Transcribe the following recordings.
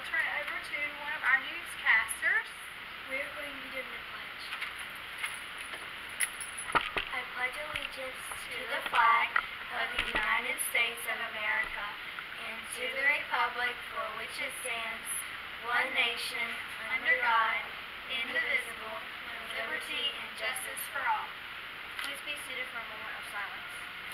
turn it over to one of our newscasters. We're going to be doing the pledge. I pledge allegiance to the flag of the United States of America and to the republic for which it stands, one nation, under God, indivisible, with liberty and justice for all. Please be seated for a moment of silence.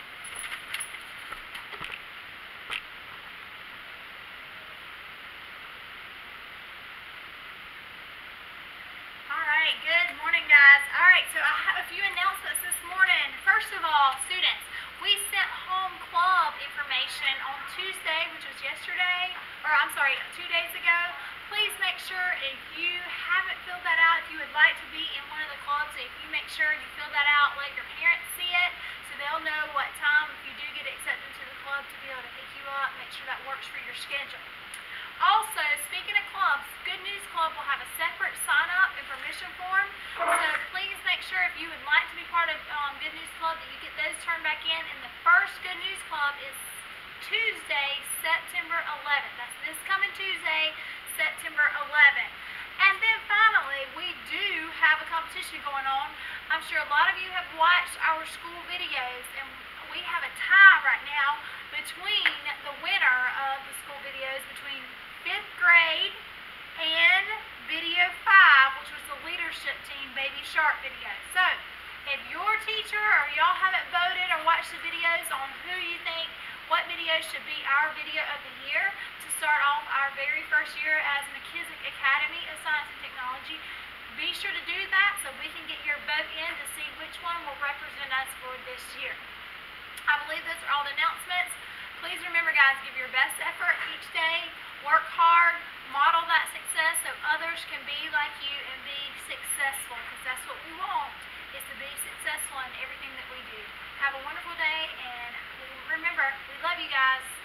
Alright, good morning guys. Alright, so I have a few announcements this morning. First of all, students, we sent home club information on Tuesday, which was yesterday, or I'm sorry, 2 days ago. Please make sure if you haven't filled that out, if you would like to be in one of the clubs, if you make sure you fill that out, let your parents see it so they'll know what time, if you do get accepted to the club, to be able to pick you up, make sure that works for your schedule. Also, speaking of clubs, Good News Club will have a separate sign-up and permission form, so please make sure if you would like to be part of Good News Club that you get those turned back in. And the first Good News Club is Tuesday, September 11th. That's this coming Tuesday, September 11th. And then finally, we do have a competition going on. I'm sure a lot of you have watched our school videos, and we have a tie right now between the winner of the school videos between 5th grade and video 5, which was the leadership team Baby Shark video. So, if your teacher or y'all haven't voted or watched the videos on who you think what video should be our video of the year to start off our very first year as McKissick Academy of Science and Technology, be sure to do that so we can get your vote in to see which one will represent us for this year. I believe those are all the announcements. Please remember, guys, give your best effort each day, work hard, model that success so others can be like you and be successful, because that's what we want, is to be successful in everything that we do. Have a wonderful day, and remember, we love you guys.